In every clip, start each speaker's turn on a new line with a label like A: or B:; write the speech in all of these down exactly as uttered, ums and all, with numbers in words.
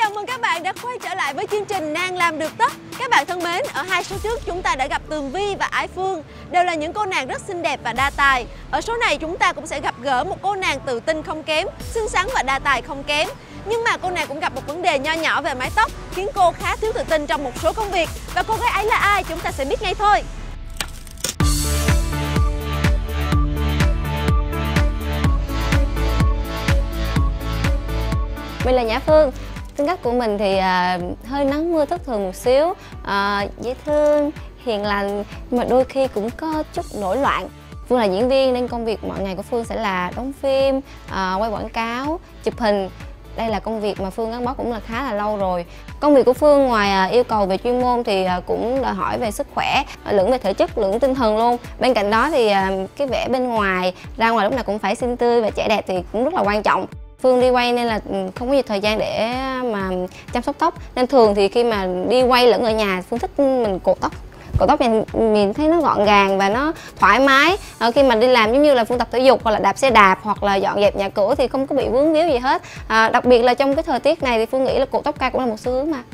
A: Chào mừng các bạn đã quay trở lại với chương trình Nàng Làm Được Tất. Các bạn thân mến, ở hai số trước chúng ta đã gặp Tường Vi và Ái Phương, đều là những cô nàng rất xinh đẹp và đa tài. Ở số này chúng ta cũng sẽ gặp gỡ một cô nàng tự tin không kém, xinh xắn và đa tài không kém. Nhưng mà cô nàng cũng gặp một vấn đề nho nhỏ về mái tóc khiến cô khá thiếu tự tin trong một số công việc. Và cô gái ấy là ai chúng ta sẽ biết ngay thôi.
B: Mình là Nhã Phương. Tính cách của mình thì à, hơi nắng mưa thất thường một xíu, à, dễ thương, hiền lành, nhưng mà đôi khi cũng có chút nổi loạn. Phương là diễn viên nên công việc mọi ngày của Phương sẽ là đóng phim, à, quay quảng cáo, chụp hình. Đây là công việc mà Phương gắn bó cũng là khá là lâu rồi. Công việc của Phương ngoài à, yêu cầu về chuyên môn thì à, cũng đòi hỏi về sức khỏe, lẫn về thể chất, lẫn tinh thần luôn. Bên cạnh đó thì à, cái vẻ bên ngoài, ra ngoài lúc nào cũng phải xinh tươi và trẻ đẹp thì cũng rất là quan trọng. Phương đi quay nên là không có nhiều thời gian để mà chăm sóc tóc, nên thường thì khi mà đi quay lẫn ở nhà Phương thích mình cột tóc. Cột tóc mình, mình thấy nó gọn gàng và nó thoải mái. À, khi mà đi làm giống như là Phương tập thể dục hoặc là đạp xe đạp hoặc là dọn dẹp nhà cửa thì không có bị vướng víu gì hết. À, đặc biệt là trong cái thời tiết này thì Phương nghĩ là cột tóc cao cũng là một xu hướng mà.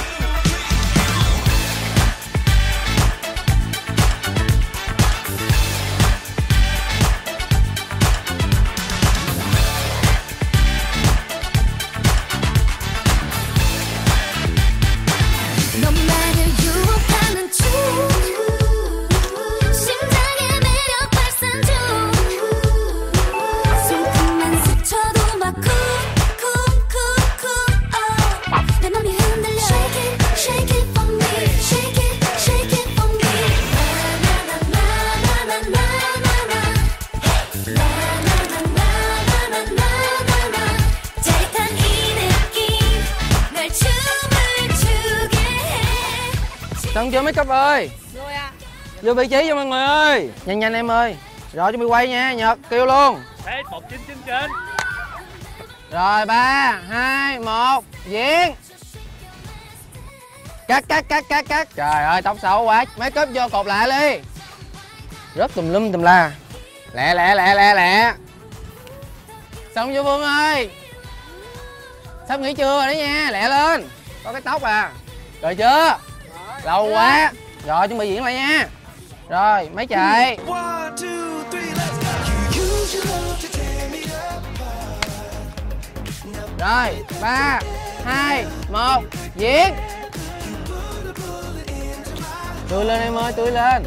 C: Xong chưa make up ơi?
A: Rồi à.
C: Vô vị trí cho mọi người ơi. Nhanh nhanh em ơi. Rồi chuẩn bị quay nha, Nhật kêu luôn.
D: Ê, một chín chín chín.
C: Rồi ba, hai, một, diễn. Cắt cắt cắt cắt cắt. Trời ơi tóc xấu quá. Make up vô cột lại đi. Rất tùm lum tùm la. Lẹ lẹ lẹ lẹ lẹ. Xong chưa Phương ơi? Sắp nghỉ trưa rồi đó nha, lẹ lên. Có cái tóc à. Rồi chưa? Lâu quá. Rồi chuẩn bị diễn lại nha. Rồi máy chạy. Rồi ba, hai, một, diễn. Tươi lên em ơi, tươi lên.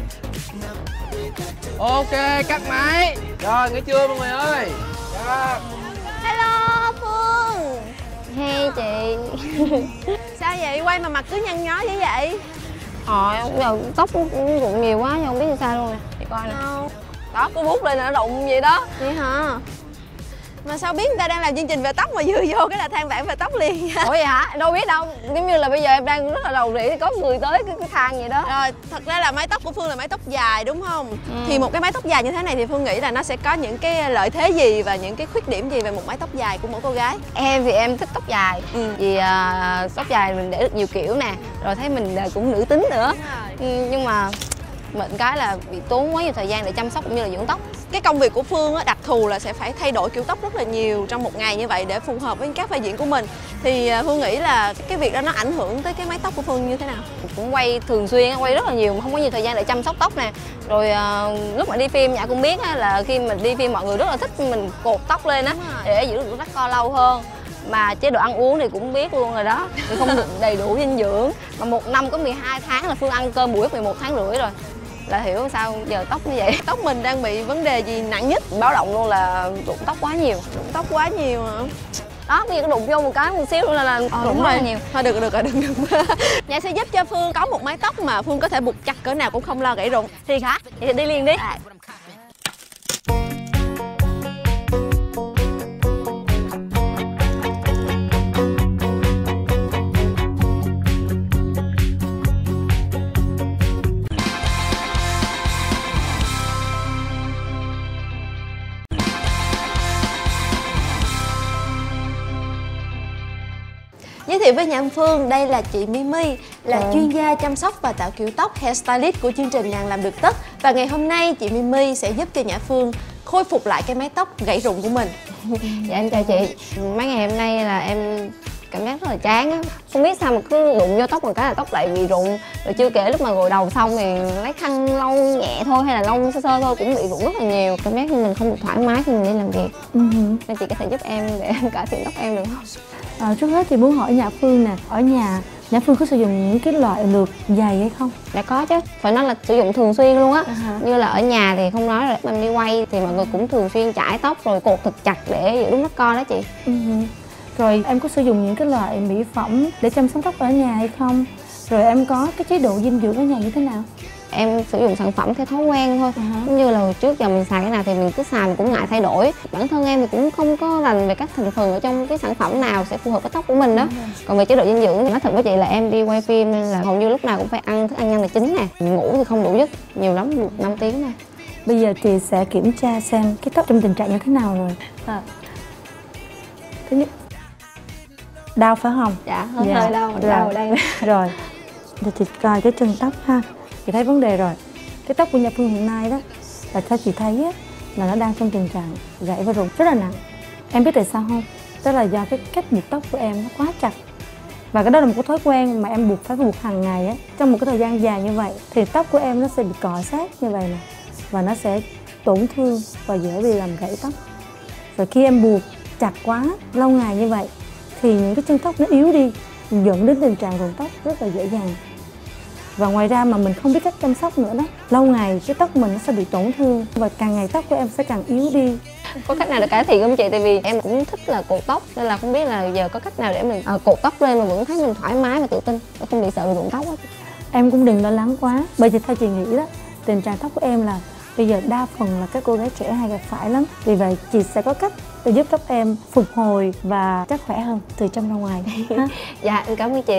C: Ok, cắt máy. Rồi nghỉ trưa mọi người ơi. Rồi.
A: Hello Phương.
B: Hey chị.
A: Sao vậy? Quay mà mặt cứ nhăn nhó như vậy?
B: Trời, giờ tóc cũng rụng nhiều quá, không biết sao luôn nè. Chị coi nè.
A: Đâu?
B: Đó, cứ bút lên là nó rụng vậy đó.
A: Vậy hả? Mà sao biết người ta đang làm chương trình về tóc mà vừa vô cái là than vãn về tóc liền?
B: Ủa vậy hả? Đâu biết đâu. Giống như là bây giờ em đang rất là rầu rĩ thì có người tới cái, cái than vậy đó.
A: Rồi, thật ra là mái tóc của Phương là mái tóc dài đúng không?
B: Ừ.
A: Thì một cái mái tóc dài như thế này thì Phương nghĩ là nó sẽ có những cái lợi thế gì và những cái khuyết điểm gì về một mái tóc dài của mỗi cô gái?
B: Em thì em thích tóc dài.
A: Ừ.
B: Vì uh, tóc dài mình để được nhiều kiểu nè. Rồi thấy mình uh, cũng nữ tính nữa. Ừ, nhưng mà mệnh cái là bị tốn quá nhiều thời gian để chăm sóc cũng như là dưỡng tóc.
A: Cái công việc của Phương á, đặc thù là sẽ phải thay đổi kiểu tóc rất là nhiều trong một ngày như vậy để phù hợp với các vai diễn của mình. Thì Phương nghĩ là cái việc đó nó ảnh hưởng tới cái mái tóc của Phương như thế nào?
B: Cũng quay thường xuyên, quay rất là nhiều, không có nhiều thời gian để chăm sóc tóc nè. Rồi uh, lúc mà đi phim Nhã cũng biết á, là khi mình đi phim mọi người rất là thích mình cột tóc lên á để giữ được tóc co lâu hơn. Mà chế độ ăn uống thì cũng biết luôn rồi đó, thì không được đầy đủ dinh dưỡng. Mà một năm có mười hai tháng là Phương ăn cơm buổi mười một tháng rưỡi rồi. Là hiểu sao giờ tóc như vậy.
A: Tóc mình đang bị vấn đề gì nặng nhất?
B: Báo động luôn là rụng tóc quá nhiều.
A: Rụng tóc quá nhiều hả?
B: Đó, bây giờ có đụng vô một cái một xíu nữa là, là
A: ờ,
B: rụng rất là nhiều.
A: Thôi được được rồi, đừng đừng. Nhã sẽ giúp cho Phương có một mái tóc mà Phương có thể buộc chặt cỡ nào cũng không lo gãy rụng.
B: Thiệt hả? Vậy thì đi liền đi. À.
A: Giới thiệu với Nhã Phương, đây là chị Mimi, là
B: ừ.
A: chuyên gia chăm sóc và tạo kiểu tóc hairstylist của chương trình Nàng Làm Được Tất. Và ngày hôm nay chị Mimi sẽ giúp cho Nhã Phương khôi phục lại cái mái tóc gãy rụng của mình.
B: Dạ em chào chị. Mấy ngày hôm nay là em cảm giác rất là chán á. Không biết sao mà cứ đụng vô tóc một cái là tóc lại bị rụng. Rồi chưa kể lúc mà gội đầu xong thì lấy khăn lau nhẹ thôi hay là lau sơ sơ thôi cũng bị rụng rất là nhiều. Cảm giác như mình không được thoải mái khi mình đi làm việc. uh-huh. Nên chị có thể giúp em để em cải thiện tóc em được không?
D: À, trước hết thì muốn hỏi Nhã Phương nè, ở nhà Nhã Phương có sử dụng những cái loại lược giày hay không?
B: Đã có chứ, phải nói là sử dụng thường xuyên luôn á.
D: uh-huh.
B: Như là ở nhà thì không nói rồi, mình đi quay thì mọi người cũng thường xuyên chải tóc rồi cột thật chặt để giữ đúng nắp co đó chị.
D: uh-huh. Rồi em có sử dụng những cái loại mỹ phẩm để chăm sóc tóc ở nhà hay không? Rồi em có cái chế độ dinh dưỡng ở nhà như thế nào?
B: Em sử dụng sản phẩm theo thói quen thôi. uh-huh. Giống như là hồi trước giờ mình xài cái nào thì mình cứ xài, mình cũng ngại thay đổi. Bản thân em thì cũng không có rành về các thành phần ở trong cái sản phẩm nào sẽ phù hợp với tóc của mình đó. uh-huh. Còn về chế độ dinh dưỡng thì nói thật với chị là em đi quay phim nên là hầu như lúc nào cũng phải ăn thức ăn nhanh là chính nè. Ngủ thì không đủ giấc, nhiều lắm được năm tiếng thôi.
D: Bây giờ chị sẽ kiểm tra xem cái tóc trong tình trạng như thế nào rồi. à. Thứ nhất, đau phải không?
B: Dạ, hơi
D: dạ.
B: hơi đau,
D: rồi.
B: đau ở đây.
D: Rồi, để chị coi cái chân tóc ha. Chị thấy vấn đề rồi. Cái tóc của Nhã Phương hiện nay đó là theo chị thấy á, là nó đang trong tình trạng gãy và rụng rất là nặng. Em biết tại sao không? Tức là do cái cách buộc tóc của em nó quá chặt. Và cái đó là một cái thói quen mà em buộc phải buộc hàng ngày á. Trong một cái thời gian dài như vậy thì tóc của em nó sẽ bị cọ sát như vậy nè. Và nó sẽ tổn thương và dễ bị làm gãy tóc. Rồi khi em buộc chặt quá lâu ngày như vậy thì những cái chân tóc nó yếu đi, dẫn đến tình trạng rụng tóc rất là dễ dàng. Và ngoài ra mà mình không biết cách chăm sóc nữa đó, lâu ngày cái tóc mình nó sẽ bị tổn thương và càng ngày tóc của em sẽ càng yếu đi.
B: Có cách nào để cải thiện không chị? Tại vì em cũng thích là cột tóc nên là không biết là giờ có cách nào để mình à, cột tóc lên mà vẫn thấy mình thoải mái và tự tin, không bị sợ bị rụng tóc á.
D: Em cũng đừng lo lắng quá, bởi vì theo chị nghĩ đó, tình trạng tóc của em là bây giờ đa phần là các cô gái trẻ hay gặp phải lắm. Vì vậy chị sẽ có cách để giúp tóc em phục hồi và chắc khỏe hơn từ trong ra ngoài.
B: Dạ, em cảm ơn chị.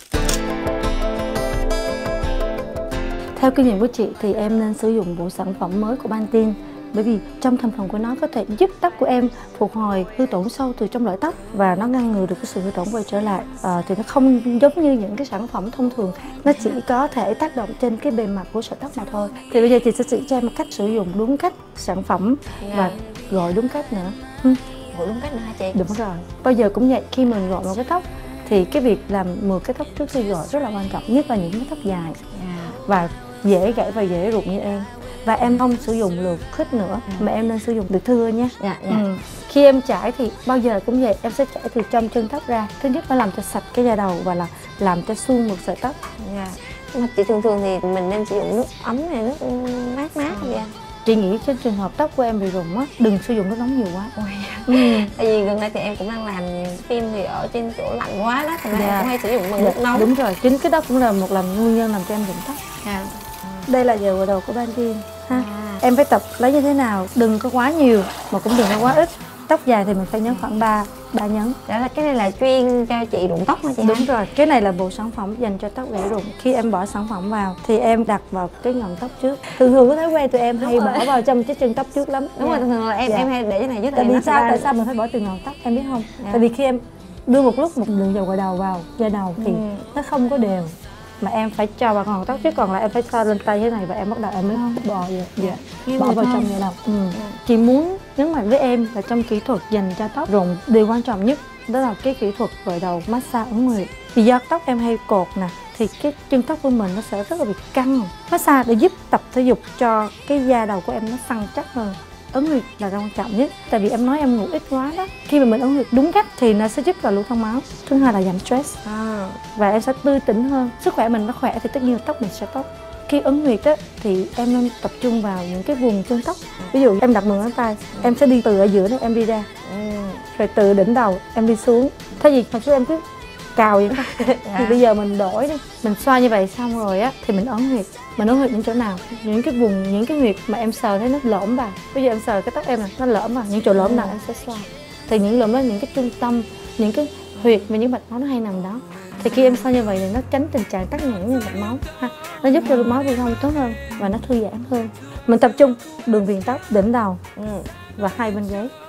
D: Theo kinh nghiệm của chị thì em nên sử dụng bộ sản phẩm mới của Pantene. Bởi vì trong thành phần của nó có thể giúp tóc của em phục hồi hư tổn sâu từ trong lõi tóc và nó ngăn ngừa được cái sự hư tổn quay trở lại. À, thì nó không giống như những cái sản phẩm thông thường khác, nó chỉ có thể tác động trên cái bề mặt của sợi tóc mà thôi. Thì bây giờ chị sẽ chỉ cho em cách sử dụng đúng cách sản phẩm và gội đúng cách nữa.
B: ừ. Gội đúng cách nữa hả chị?
D: Đúng rồi. Bao giờ cũng vậy, khi mình gội một cái tóc thì cái việc làm mượt cái tóc trước khi gội rất là quan trọng, nhất là những cái tóc dài yeah. và dễ gãy và dễ rụng như em. Và em không sử dụng lược khít nữa ừ. mà em nên sử dụng lược thưa nhé.
B: Dạ, dạ.
D: Ừ. Khi em chải thì bao giờ cũng vậy, em sẽ chải từ trong chân tóc ra. Thứ nhất nó làm cho sạch cái da đầu và là làm cho suôn mượt sợi tóc.
B: Dạ. Mà chị thường thường thì mình nên sử dụng nước ấm hay nước mát mát không vậy?
D: Chị nghĩ trên trường hợp tóc của em bị rụng á, đừng sử dụng nước nóng nhiều quá.
B: Ôi. Ừ. Tại vì gần đây thì em cũng đang làm phim thì ở trên chỗ lạnh quá đó, thành ra dạ. em cũng hay sử dụng bằng dạ. nước nóng.
D: Đúng rồi, chính cái đó cũng là một làm nguyên nhân làm cho em rụng tóc.
B: Dạ.
D: Đây là giờ gội đầu của Pantene ha. À. Em phải tập lấy như thế nào, đừng có quá nhiều mà cũng đừng có quá ít. Tóc dài thì mình phải nhấn khoảng ba ba nhấn.
B: Đó là cái này là chuyên cho chị rụng tóc hả chị?
D: Đúng rồi, cái này là bộ sản phẩm dành cho tóc gãy rụng. Khi em bỏ sản phẩm vào thì em đặt vào cái ngọn tóc trước. Thường thường có thói quen tụi em hay bỏ vào trong cái chân tóc trước lắm.
B: Đúng rồi, thường thường là em dạ. em hay để cái này trước.
D: Tại vì sao tại sao mình phải bỏ từ ngọn tóc em biết không? Dạ. Tại vì khi em đưa một lúc một lượng dầu gội đầu vào da đầu thì ừ. nó không có đều, mà em phải cho vào ngọn tóc chứ còn lại em phải so lên tay thế này và em bắt đầu em mới bò vậy. Dạ. Bỏ vào trong da đầu. Ừ. Dạ. Chị muốn nhấn mạnh với em là trong kỹ thuật dành cho tóc rụng, điều quan trọng nhất đó là cái kỹ thuật gội đầu massage ấn nguyệt. Vì do tóc em hay cột nè thì cái chân tóc của mình nó sẽ rất là bị căng. Massage để giúp tập thể dục cho cái da đầu của em nó săn chắc hơn. Ấn nguyệt là quan trọng nhất, tại vì em nói em ngủ ít quá đó. Khi mà mình ấn nguyệt đúng cách thì nó sẽ giúp vào lưu thông máu. Thứ hai là giảm stress à. Và em sẽ tươi tỉnh hơn. Sức khỏe mình nó khỏe thì tất nhiên tóc mình sẽ tốt. Khi ấn nguyệt á thì em nên tập trung vào những cái vùng chân tóc. Ví dụ em đặt mười ngón tay, em sẽ đi từ ở giữa này em đi ra, ừ. rồi từ đỉnh đầu em đi xuống. Thay vì hồi xưa em cứ cào vậy đó. Dạ. Thì bây giờ mình đổi đi, mình xoa như vậy xong rồi á thì mình ấn huyệt. Mình ấn huyệt những chỗ nào? Những cái vùng, những cái huyệt mà em sờ thấy nó lõm vào. Bây giờ em sờ cái tóc em này, nó lõm vào, những chỗ lõm nào em sẽ xoa. Thì những lõm đó, những cái trung tâm, những cái huyệt và những mạch máu nó hay nằm đó. Thì khi em xoa như vậy thì nó tránh tình trạng tắc nghẽn như mạch máu ha. Nó giúp cho máu lưu thông tốt hơn và nó thư giãn hơn. Mình tập trung đường viền tóc, đỉnh đầu ừ. và hai bên gáy.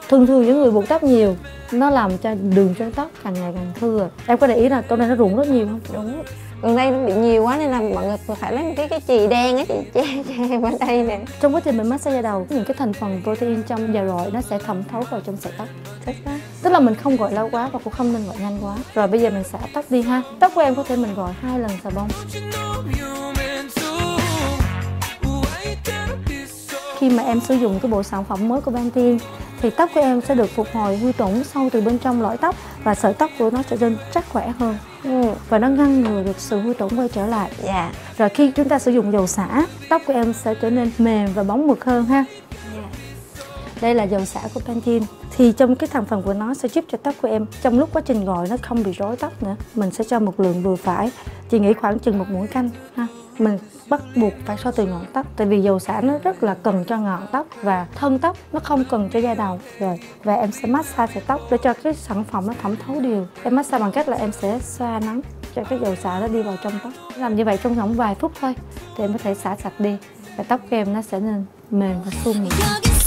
D: thường thường những người buộc tóc nhiều nó làm cho đường cho tóc càng ngày càng thưa. Em có để ý là tối nay nó rụng rất nhiều không?
B: Đúng. Gần đây nó bị nhiều quá nên là mọi người phải lấy cái cái chì đen á chị che che ở đây nè.
D: Trong quá trình mình massage da đầu, những cái thành phần protein trong da gội nó sẽ thẩm thấu vào trong sợi tóc. Tức là mình không gội lâu quá và cũng không nên gội nhanh quá. Rồi bây giờ mình xả tóc đi ha. Tóc của em có thể mình gội hai lần xà bông. Khi mà em sử dụng cái bộ sản phẩm mới của Pantene thì tóc của em sẽ được phục hồi huy tủng sâu từ bên trong lõi tóc và sợi tóc của nó trở nên chắc khỏe hơn. Ừ. Và nó ngăn ngừa được sự huy tủng quay trở lại.
B: Dạ.
D: Rồi khi chúng ta sử dụng dầu xả, tóc của em sẽ trở nên mềm và bóng mượt hơn ha.
B: Dạ.
D: Đây là dầu xả của Pantene. Thì trong cái thành phần của nó sẽ giúp cho tóc của em trong lúc quá trình gội nó không bị rối tóc nữa. Mình sẽ cho một lượng vừa phải. Chị nghĩ khoảng chừng một muỗng canh ha. Mình bắt buộc phải so từ ngọn tóc, tại vì dầu xả nó rất là cần cho ngọn tóc và thân tóc, nó không cần cho da đầu. Rồi và em sẽ massage sợi tóc để cho cái sản phẩm nó thẩm thấu đều. Em massage bằng cách là em sẽ xoa nắng cho cái dầu xả nó đi vào trong tóc. Làm như vậy trong vòng vài phút thôi thì em có thể xả sạch đi và tóc của em nó sẽ nên mềm và suôn mịn.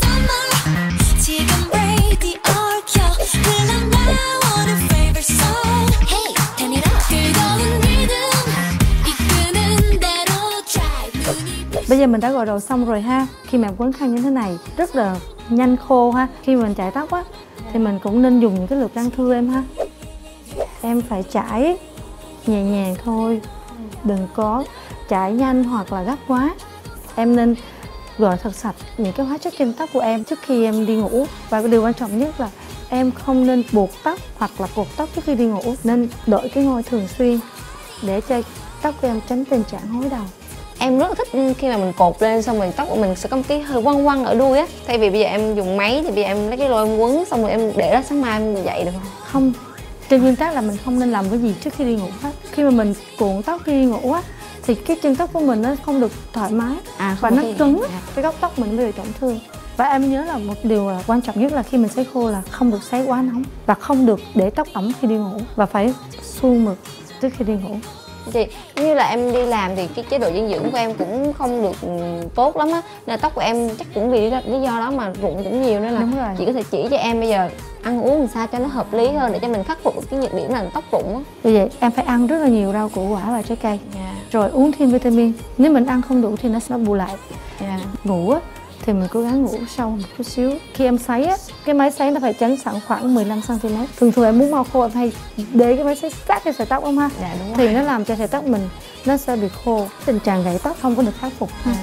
D: Bây giờ mình đã gội đầu xong rồi ha. Khi mà em quấn khăn như thế này rất là nhanh khô ha. Khi mình chải tóc á thì mình cũng nên dùng những cái lược răng thưa em ha. Em phải chải nhẹ nhàng thôi, đừng có chải nhanh hoặc là gấp quá. Em nên gội thật sạch những cái hóa chất trên tóc của em trước khi em đi ngủ. Và điều quan trọng nhất là em không nên buộc tóc hoặc là cột tóc trước khi đi ngủ. Nên đổi cái ngôi thường xuyên để cho tóc của em tránh tình trạng hối đầu.
B: Em rất thích khi mà mình cột lên xong rồi tóc của mình sẽ có một cái hơi quăng quăng ở đuôi á. Thay vì bây giờ em dùng máy thì bây giờ em lấy cái lôi em quấn xong rồi em để đó sáng mai em dậy được không?
D: Không. Trên nguyên tắc là mình không nên làm cái gì trước khi đi ngủ hết. Khi mà mình cuộn tóc khi đi ngủ á thì cái chân tóc của mình nó không được thoải mái
B: à,
D: và nó cứng, cái góc tóc mình mới bị tổn thương. Và em nhớ là một điều là quan trọng nhất là khi mình sấy khô là không được sấy quá nóng và không được để tóc ẩm khi đi ngủ và phải suôn mượt trước khi đi ngủ.
B: Chị, như là em đi làm thì cái chế độ dinh dưỡng của em cũng không được tốt lắm á, nên tóc của em chắc cũng vì lý do đó mà rụng cũng nhiều, nên là chị có thể chỉ cho em bây giờ ăn uống làm sao cho nó hợp lý hơn để cho mình khắc phục cái nhược điểm là tóc rụng á.
D: Vì vậy em phải ăn rất là nhiều rau củ quả và trái cây,
B: yeah.
D: Rồi uống thêm vitamin. Nếu mình ăn không đủ thì nó sẽ bù lại,
B: yeah.
D: Ngủ á thì mình cố gắng ngủ sâu một chút xíu. Khi em sấy á, cái máy sấy nó phải chắn sẵn khoảng mười lăm xăng ti mét. Thường thường em muốn mau khô em hay để cái máy sấy sát cho sợi tóc không ha?
B: Dạ, đúng
D: thì
B: rồi.
D: Nó làm cho sợi tóc mình nó sẽ bị khô, tình trạng gãy tóc không có được khắc phục ha.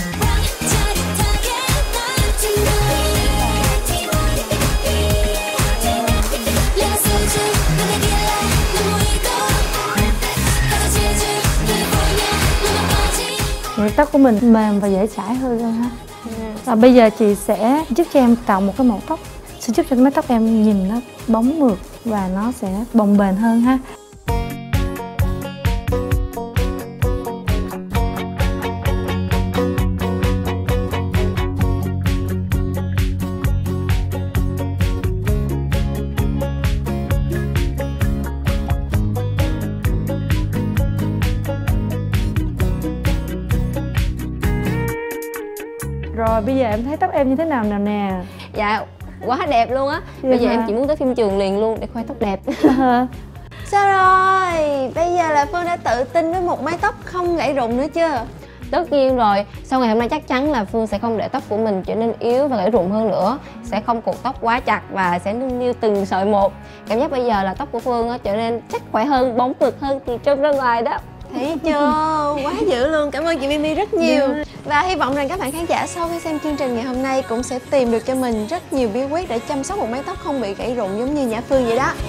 D: Rồi tóc của mình mềm và dễ chải hơn rồi ha. Và bây giờ chị sẽ giúp cho em tạo một cái màu tóc sẽ giúp cho cái mái tóc em nhìn nó bóng mượt và nó sẽ bồng bềnh hơn ha. Rồi bây giờ em thấy tóc em như thế nào nào nè?
B: Dạ quá đẹp luôn á. Bây giờ em chỉ muốn tới phim trường liền luôn để khoe tóc đẹp.
A: Sao rồi? Bây giờ là Phương đã tự tin với một mái tóc không gãy rụng nữa chưa?
B: Tất nhiên rồi, sau ngày hôm nay chắc chắn là Phương sẽ không để tóc của mình trở nên yếu và gãy rụng hơn nữa. Sẽ không cột tóc quá chặt và sẽ nâng niu từng sợi một. Cảm giác bây giờ là tóc của Phương trở nên chắc khỏe hơn, bóng mượt hơn từ trong ra ngoài đó.
A: Thấy chưa? Quá dữ luôn. Cảm ơn chị Mimi rất nhiều. Và hy vọng rằng các bạn khán giả sau khi xem chương trình ngày hôm nay cũng sẽ tìm được cho mình rất nhiều bí quyết để chăm sóc một mái tóc không bị gãy rụng giống như Nhã Phương vậy đó.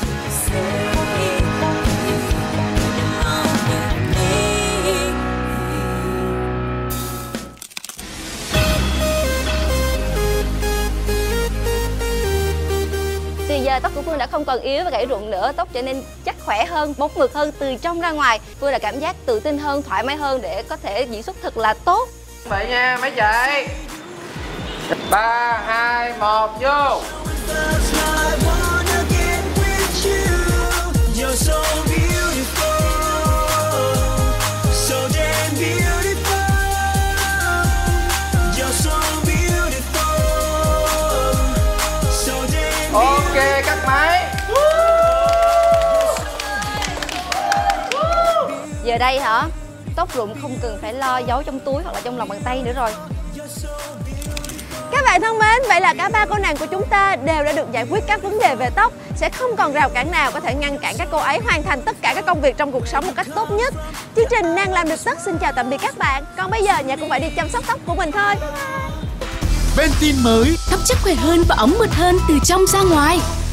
A: Thì giờ tóc của Phương đã không còn yếu và gãy rụng nữa, tóc trở nên chắc khỏe hơn, bóng mượt hơn từ trong ra ngoài. Phương đã cảm giác tự tin hơn, thoải mái hơn để có thể diễn xuất thật là tốt.
C: Vậy nha mấy chị. Ba, hai, một, vô.
B: Giờ đây hả, tóc rụng không cần phải lo giấu trong túi hoặc là trong lòng bàn tay nữa rồi.
A: Các bạn thân mến, vậy là cả ba cô nàng của chúng ta đều đã được giải quyết các vấn đề về tóc. Sẽ không còn rào cản nào có thể ngăn cản các cô ấy hoàn thành tất cả các công việc trong cuộc sống một cách tốt nhất. Chương trình Nàng Làm Được Tất xin chào tạm biệt các bạn. Còn bây giờ Nhã cũng phải đi chăm sóc tóc của mình thôi.
E: Pantene mới, tóc chắc khỏe hơn và óng mượt hơn từ trong ra ngoài.